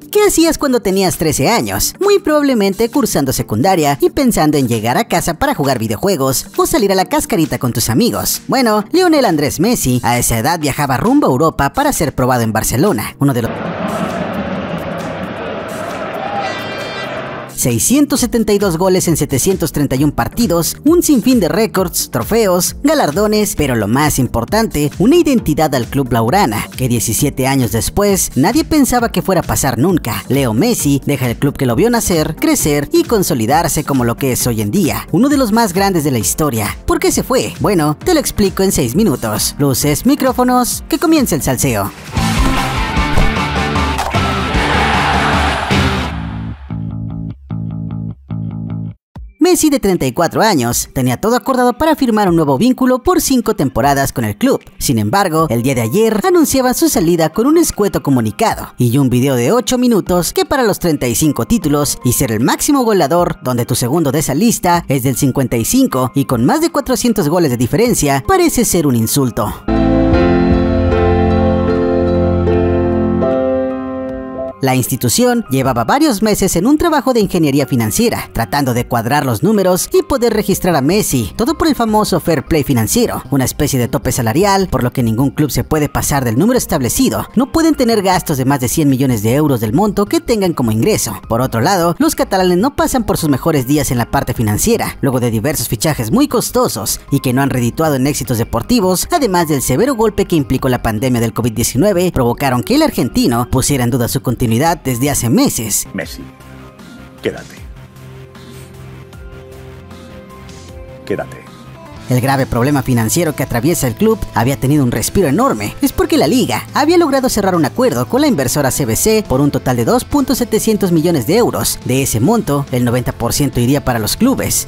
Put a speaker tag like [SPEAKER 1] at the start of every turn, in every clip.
[SPEAKER 1] ¿qué hacías cuando tenías 13 años? Muy probablemente cursando secundaria y pensando en llegar a casa para jugar videojuegos o salir a la cascarita con tus amigos. Bueno, Lionel Andrés Messi a esa edad viajaba rumbo a Europa para ser probado en Barcelona, uno de los 672 goles en 731 partidos, un sinfín de récords, trofeos, galardones, pero lo más importante, una identidad al club blaugrana, que 17 años después nadie pensaba que fuera a pasar nunca. Leo Messi deja el club que lo vio nacer, crecer y consolidarse como lo que es hoy en día, uno de los más grandes de la historia. ¿Por qué se fue? Bueno, te lo explico en 6 minutos. Luces, micrófonos, que comience el salseo. Messi, de 34 años, tenía todo acordado para firmar un nuevo vínculo por 5 temporadas con el club. Sin embargo, el día de ayer anunciaban su salida con un escueto comunicado y un video de 8 minutos que para los 35 títulos y ser el máximo goleador, donde tu segundo de esa lista es del 55 y con más de 400 goles de diferencia, parece ser un insulto. La institución llevaba varios meses en un trabajo de ingeniería financiera, tratando de cuadrar los números y poder registrar a Messi, todo por el famoso fair play financiero, una especie de tope salarial, por lo que ningún club se puede pasar del número establecido. No pueden tener gastos de más de 100 millones de euros del monto que tengan como ingreso. Por otro lado, los catalanes no pasan por sus mejores días en la parte financiera, luego de diversos fichajes muy costosos y que no han redituado en éxitos deportivos, además del severo golpe que implicó la pandemia del COVID-19, provocaron que el argentino pusiera en duda su continuidad desde hace meses.
[SPEAKER 2] Messi, quédate. Quédate.
[SPEAKER 1] El grave problema financiero que atraviesa el club había tenido un respiro enorme. Es porque la liga había logrado cerrar un acuerdo con la inversora CVC por un total de 2.700 millones de euros. De ese monto, el 90% iría para los clubes,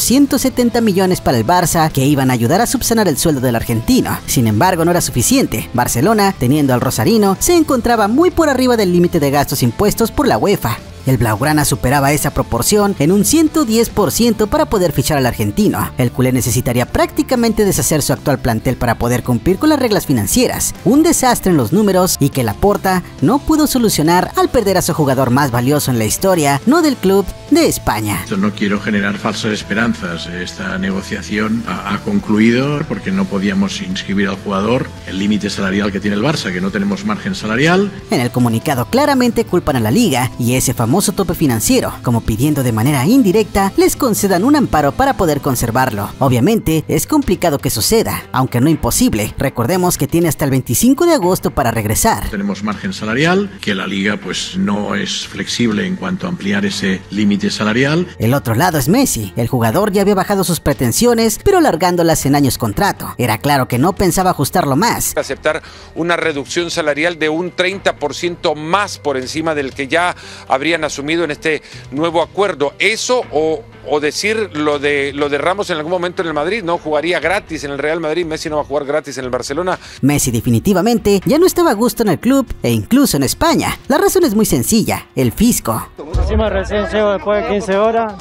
[SPEAKER 1] 270 millones para el Barça, que iban a ayudar a subsanar el sueldo del argentino. Sin embargo, no era suficiente. Barcelona, teniendo al rosarino, se encontraba muy por arriba del límite de gastos impuestos por la UEFA. El blaugrana superaba esa proporción en un 110% para poder fichar al argentino. El culé necesitaría prácticamente deshacer su actual plantel para poder cumplir con las reglas financieras. Un desastre en los números y que Laporta no pudo solucionar al perder a su jugador más valioso en la historia, no del club, de España.
[SPEAKER 3] No quiero generar falsas esperanzas. Esta negociación ha concluido porque no podíamos inscribir al jugador el límite salarial que tiene el Barça, que no tenemos margen salarial.
[SPEAKER 1] En el comunicado claramente culpan a la liga y ese famoso tope financiero, como pidiendo de manera indirecta les concedan un amparo para poder conservarlo. Obviamente es complicado que suceda, aunque no imposible. Recordemos que tiene hasta el 25 de agosto para regresar.
[SPEAKER 3] Tenemos margen salarial, que la liga pues no es flexible en cuanto a ampliar ese límite salarial.
[SPEAKER 1] El otro lado es Messi. El jugador ya había bajado sus pretensiones, pero alargándolas en años contrato. Era claro que no pensaba ajustarlo más.
[SPEAKER 4] Aceptar una reducción salarial de un 30% más por encima del que ya habrían asumido en este nuevo acuerdo. Eso o decir lo de Ramos en algún momento en el Madrid, no jugaría gratis en el Real Madrid, Messi no va a jugar gratis en el Barcelona.
[SPEAKER 1] Messi definitivamente ya no estaba a gusto en el club e incluso en España. La razón es muy sencilla, el fisco.
[SPEAKER 5] Encima recién llego después de 15 horas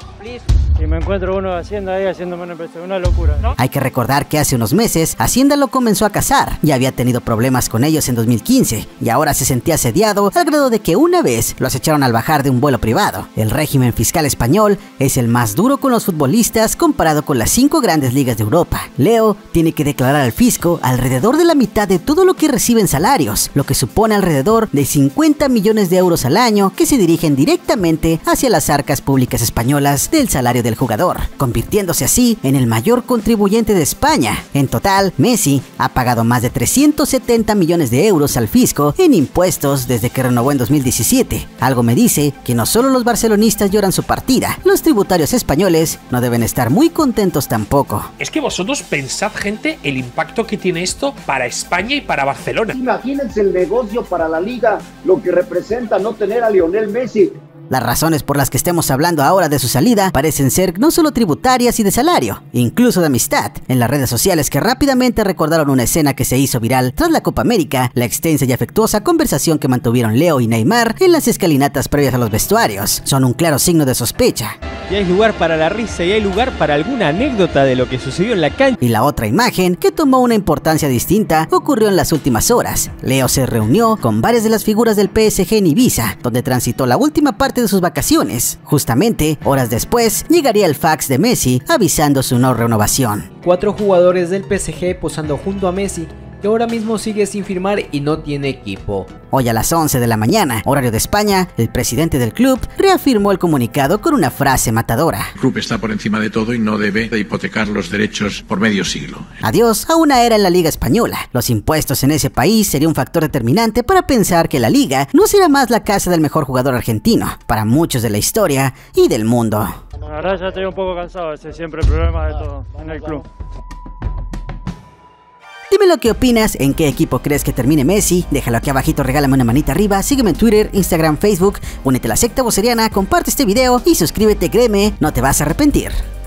[SPEAKER 5] y me encuentro uno de Hacienda ahí haciéndome una locura, ¿no?
[SPEAKER 1] Hay que recordar que hace unos meses Hacienda lo comenzó a cazar. Ya había tenido problemas con ellos en 2015 y ahora se sentía asediado al grado de que una vez lo acecharon al bajar de un vuelo privado. El régimen fiscal español es el más duro con los futbolistas comparado con las 5 grandes ligas de Europa. Leo tiene que declarar al fisco alrededor de la mitad de todo lo que recibe en salarios, lo que supone alrededor de 50 millones de euros al año que se dirigen directamente hacia las arcas públicas españolas del salario del jugador, convirtiéndose así en el mayor contribuyente de España. En total, Messi ha pagado más de 370 millones de euros al fisco en impuestos desde que renovó en 2017. Algo me dice que no solo los barcelonistas lloran su partida, los tributarios españoles no deben estar muy contentos tampoco.
[SPEAKER 6] Es que vosotros pensad, gente, el impacto que tiene esto para España y para Barcelona.
[SPEAKER 7] Imagínense el negocio para la liga, lo que representa no tener a Lionel Messi.
[SPEAKER 1] Las razones por las que estemos hablando ahora de su salida parecen ser no solo tributarias y de salario, incluso de amistad. En las redes sociales que rápidamente recordaron una escena que se hizo viral tras la Copa América, la extensa y afectuosa conversación que mantuvieron Leo y Neymar en las escalinatas previas a los vestuarios, son un claro signo de sospecha.
[SPEAKER 7] Y hay lugar para la risa y hay lugar para alguna anécdota de lo que sucedió en la cancha.
[SPEAKER 1] Y la otra imagen, que tomó una importancia distinta, ocurrió en las últimas horas. Leo se reunió con varias de las figuras del PSG en Ibiza, donde transitó la última parte de sus vacaciones. Justamente, horas después, llegaría el fax de Messi avisando su no renovación.
[SPEAKER 8] 4 jugadores del PSG posando junto a Messi, que ahora mismo sigue sin firmar y no tiene equipo.
[SPEAKER 1] Hoy a las 11 de la mañana, horario de España, el presidente del club reafirmó el comunicado con una frase matadora.
[SPEAKER 3] El club está por encima de todo y no debe de hipotecar los derechos por medio siglo.
[SPEAKER 1] Adiós a una era en la Liga Española. Los impuestos en ese país sería un factor determinante para pensar que la Liga no será más la casa del mejor jugador argentino, para muchos de la historia y del mundo.
[SPEAKER 5] La verdad ya estoy un poco cansado, ese es siempre el problema de todo en el club.
[SPEAKER 1] Dime lo que opinas, en qué equipo crees que termine Messi, déjalo aquí abajito, regálame una manita arriba, sígueme en Twitter, Instagram, Facebook, únete a la secta voceriana, comparte este video y suscríbete, créeme, no te vas a arrepentir.